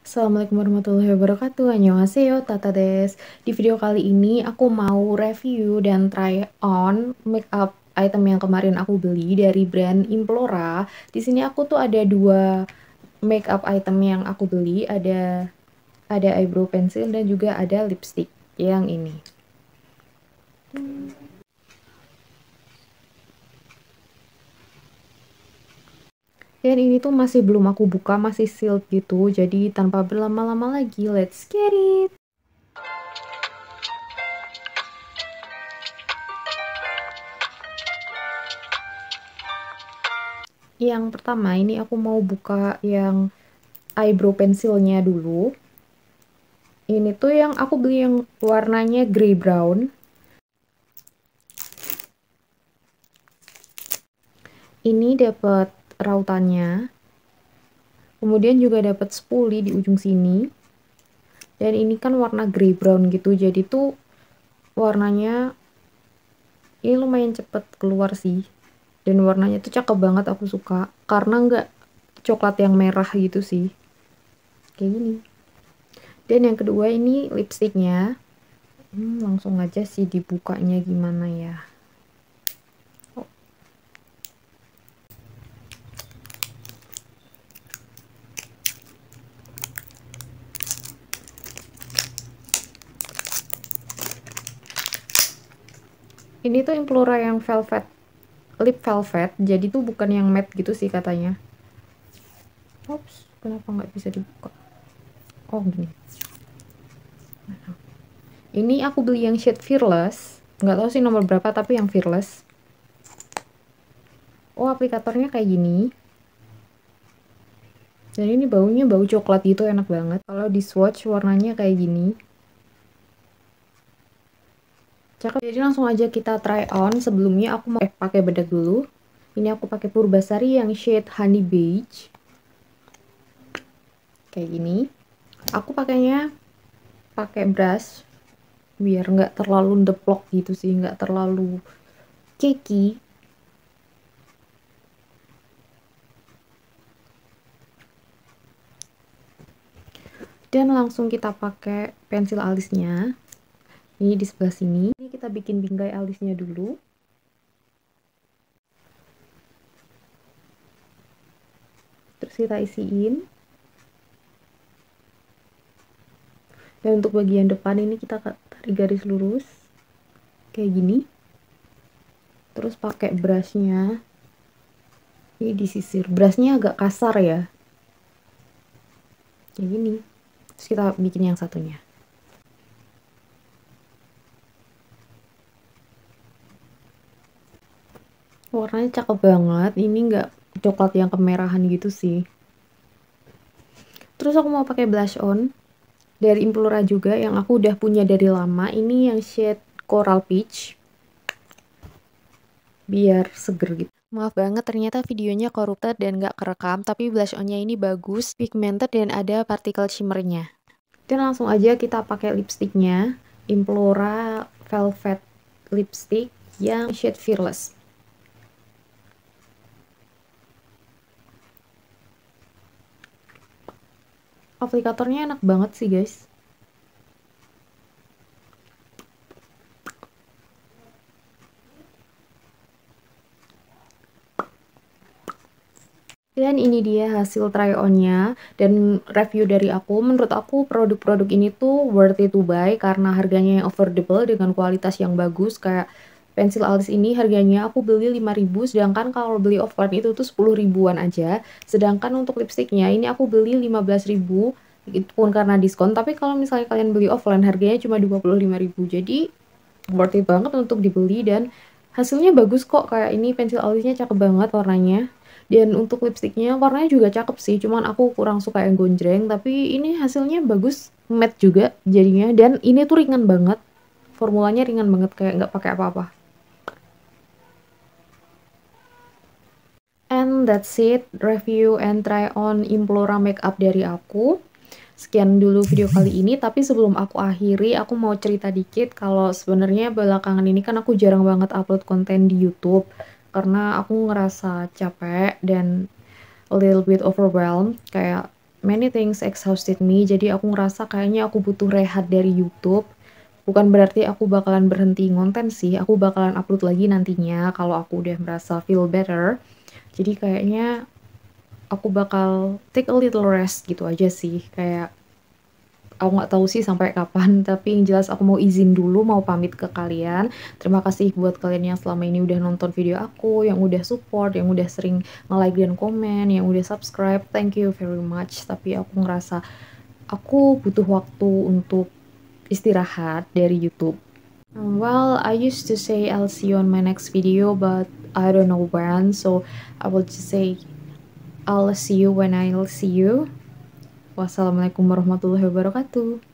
Assalamualaikum warahmatullahi wabarakatuh. Annyeonghaseyo, Tata des. Di video kali ini aku mau review dan try on makeup item yang kemarin aku beli dari brand Implora. Di sini aku tuh ada dua makeup item yang aku beli, ada eyebrow pencil dan juga ada lipstick yang ini. Dan ini tuh masih belum aku buka, masih sealed gitu. Jadi tanpa berlama-lama lagi, let's get it! Yang pertama ini aku mau buka yang eyebrow pensilnya dulu. Ini tuh yang aku beli yang warnanya grey brown. Ini dapat rautannya. Kemudian juga dapat spoolie di ujung sini. Dan ini kan warna grey brown gitu. Jadi tuh warnanya ini lumayan cepet keluar sih. Dan warnanya tuh cakep banget, aku suka. Karena nggak coklat yang merah gitu sih. Kayak gini. Dan yang kedua ini lipsticknya. Langsung aja sih dibukanya gimana ya. Ini tuh Implora yang velvet, lip velvet, jadi tuh bukan yang matte gitu sih katanya. Ops, kenapa nggak bisa dibuka? Oh gini. Ini aku beli yang shade Fearless, nggak tahu sih nomor berapa tapi yang Fearless. Oh, aplikatornya kayak gini. Dan ini baunya bau coklat gitu, enak banget. Kalau di swatch warnanya kayak gini. Cakep. Jadi langsung aja kita try on. Sebelumnya aku mau pakai bedak dulu. Ini aku pakai Purbasari yang shade Honey Beige. Kayak gini. Aku pakainya pakai brush biar nggak terlalu ndeplok gitu sih, nggak terlalu cakey. Dan langsung kita pakai pensil alisnya. Ini di sebelah sini. Ini kita bikin bingkai alisnya dulu. Terus kita isiin. Dan untuk bagian depan ini kita tarik garis lurus. Kayak gini. Terus pakai brushnya. Ini disisir. Brushnya agak kasar ya. Kayak gini. Terus kita bikin yang satunya. Warnanya cakep banget. Ini nggak coklat yang kemerahan gitu sih. Terus aku mau pakai blush on dari Implora juga yang aku udah punya dari lama. Ini yang shade Coral Peach. Biar seger gitu. Maaf banget, ternyata videonya corrupted dan nggak kerekam, tapi blush onnya ini bagus, pigmented dan ada partikel shimmernya. Dan langsung aja kita pakai lipsticknya, Implora Velvet Lipstick yang shade Fearless. Aplikatornya enak banget sih guys. Dan ini dia hasil try on-nya dan review dari aku. Menurut aku produk-produk ini tuh worth it to buy karena harganya yang affordable dengan kualitas yang bagus. Kayak pensil alis ini harganya aku beli 5.000, sedangkan kalau beli offline itu tuh 10 ribuan aja. Sedangkan untuk lipsticknya ini aku beli 15.000, itu pun karena diskon. Tapi kalau misalnya kalian beli offline harganya cuma 25.000. Jadi worth it banget untuk dibeli dan hasilnya bagus kok. Kayak ini pensil alisnya cakep banget warnanya. Dan untuk lipstiknya warnanya juga cakep sih, cuman aku kurang suka yang gonjreng, tapi ini hasilnya bagus, matte juga jadinya, dan ini tuh ringan banget, formulanya ringan banget, kayak nggak pakai apa-apa. And that's it, review and try on Implora makeup dari aku. Sekian dulu video kali ini, tapi sebelum aku akhiri, aku mau cerita dikit kalau sebenarnya belakangan ini kan aku jarang banget upload konten di YouTube karena aku ngerasa capek dan a little bit overwhelmed, kayak many things exhausted me, jadi aku ngerasa kayaknya aku butuh rehat dari YouTube. Bukan berarti aku bakalan berhenti ngonten sih, aku bakalan upload lagi nantinya kalau aku udah merasa feel better. Jadi kayaknya aku bakal take a little rest gitu aja sih, kayak aku nggak tahu sih sampai kapan, tapi yang jelas aku mau izin dulu, mau pamit ke kalian. Terima kasih buat kalian yang selama ini udah nonton video aku, yang udah support, yang udah sering nge-like dan komen, yang udah subscribe. Thank you very much. Tapi aku ngerasa aku butuh waktu untuk istirahat dari YouTube. Well, I used to say I'll see you on my next video, but I don't know when, so I will just say I'll see you when I'll see you. Wassalamualaikum warahmatullahi wabarakatuh.